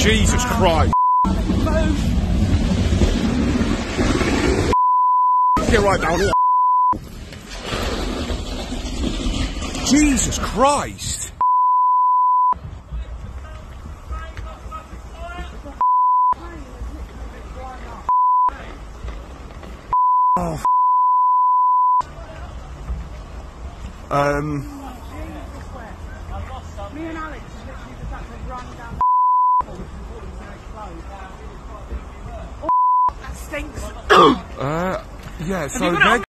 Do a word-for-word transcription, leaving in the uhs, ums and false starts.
Jesus Christ. Get right down here. Jesus Christ. Oh. Um. Me and Alex literally just had to run down the Oh, that stinks. uh, yeah, so they're